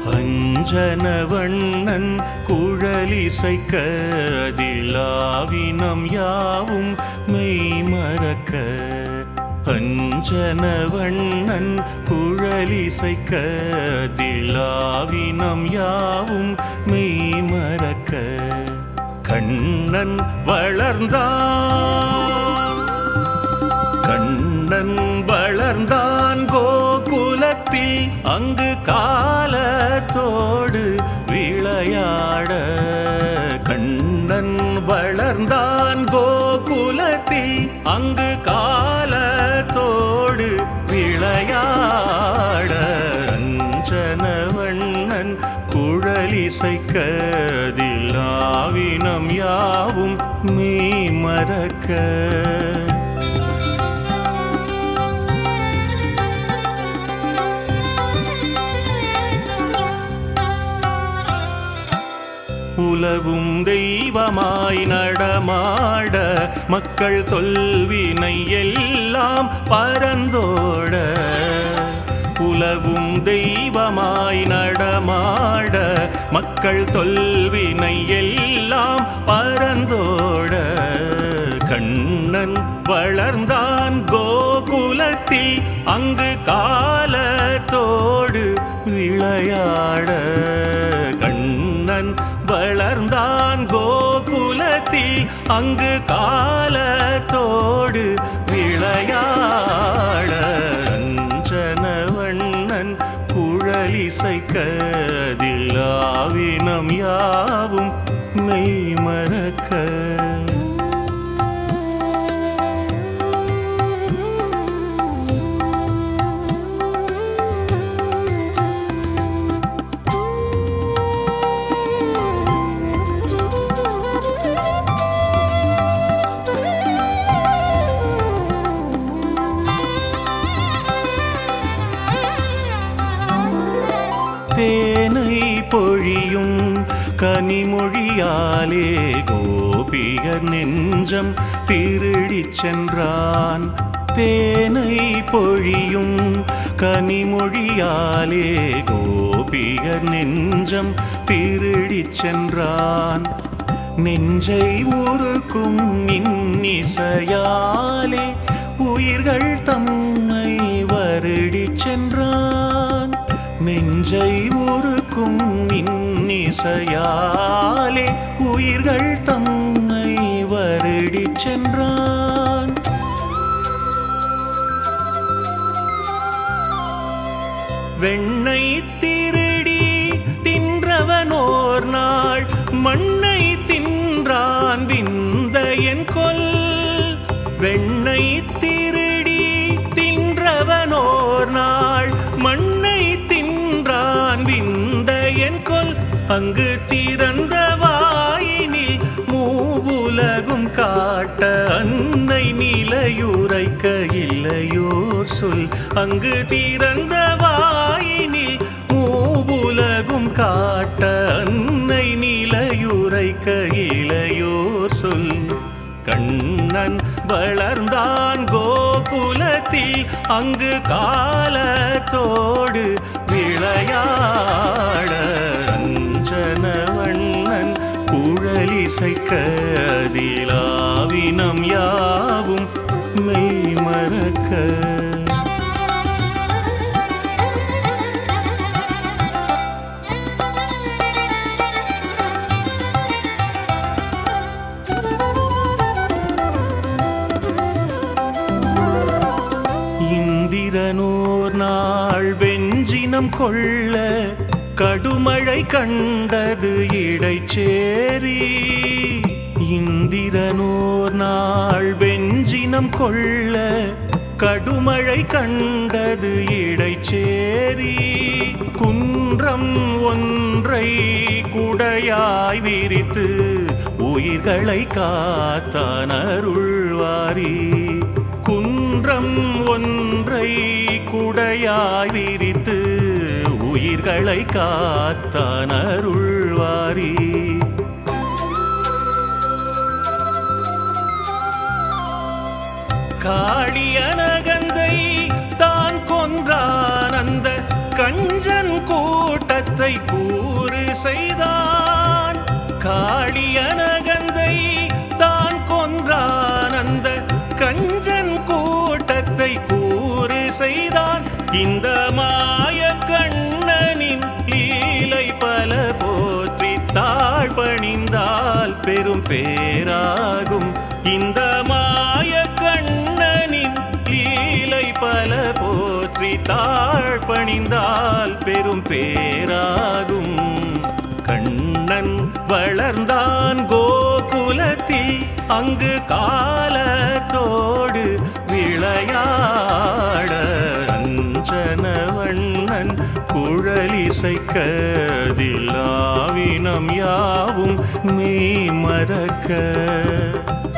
அஞ்சனவண்ணன் குழலிசைக்க அதிலாவினம் யாவும் மெய்மறக்க அஞ்சனவண்ணன் குழலிசைக்க அதிலாவினம் யாவும் மெய்மறக்க கண்ணன் வளர்ந்தான் கோகுலத்தில் அங்கு காலத்தோடு விளையாட கண்ணன் வளர்ந்தான் கோகுலத்தில் அங்கு காலத்தோடு விளையாட அஞ்சனவண்ணன் குழலிசைக்க அதிலாவினம் யாவும் மெய்மறக்க உலவும் தெய்வமாய் நடமாட மக்கள் தொல்வினை எல்லாம் பரந்தோட உலவும் தெய்வமாய் நடமாட மக்கள் தொல்வினை எல்லாம் பரந்தோட கண்ணன் வளர்ந்தான் கோகுலத்தில் அங்கு காலத்தோடு விளையாட கண்ணன் வளர்ந்தான் கோகுலத்தில் அங்கு காலத்தோடு விளையாட அஞ்சனவண்ணன் குழலிசைக்க அதிலாவினம் யாவும் மெய்மறக்க தேனை பொழியும் கனிமொழியாலே கோபியர் நெஞ்சம் திருடிச் சென்றான் தேனை பொழியும் கனிமொழியாலே கோபியர் நெஞ்சம் திருடிச் சென்றான் நெஞ்சை உருக்கும் இன்னிசையாலே உயிர்கள் தம்மை வருடிச் சென்றான் நெஞ்சை உருக்கும் இன்னிசையாலே உயிர்கள் தம்மை வருடிச் சென்றான் வெண்ணை திருடி தின்றவனோர் நாள் மண்ணை தின்றான் விந்தையன் கொல் வெண்ணை திருடி தின்றவனோர் நாள் மண்ணை தின்றான் விந்தையன் கொல் அங்கு திறந்த வாயினில் மூவுலகும் காட்ட அன்னை நிலையுரைக்க இல்லையோர் சொல் அங்கு திறந்த வாயினில் மூவுலகும் காட்ட அன்னை நிலையுரைக்க இளையோர் சொல் கண்ணன் வளர்ந்தான் கோகுலத்தில் அங்கு காலத்தோடு விளையாட அஞ்சனவண்ணன் குழலிசைக்க அதிலாவினம் யாவும் மெய்மறக்க இந்திரனோர் நாள் வெஞ்சினம் கொள்ள கடுமழை கண்டது இடைச்சேரி இந்திரனோர் நாள் வெஞ்சினம் கொள்ள கடுமழை கண்டது இடைச்சேரி குன்றம் ஒன்றை குடையாய் விரித்து உயிர்களை காத்தான் அருள்வாரி குன்றம் ஒன்றை குடையாய் விரித்து உயிர்களை காத்தான் அருள்வாரி காளியனகந்தை தான் கொன்றான் அந்த கஞ்சன் கூட்டத்தை கூறு செய்தான். காளியனகந்தை தான் கொன்றான். அந்த கஞ்சன் கூட்டத்தை கூறு செய்தான். இந்த மாய கண்ணனின் லீலை பல போற்றி தாழ்பணிந்தால் பெரும் பேராகும். இந்த மாய கண்ணனின் லீலை பல போற்றி தாழ்பணிந்தால் பெரும் பேராகும். கண்ணன் வளர்ந்தான் கோகுலத்தில், அங்கு காலத்தோடு விளையாட. அஞ்சனவண்ணன் குழலிசைக்கதில் ஆவினம் யாவும் மெய் மறக்க.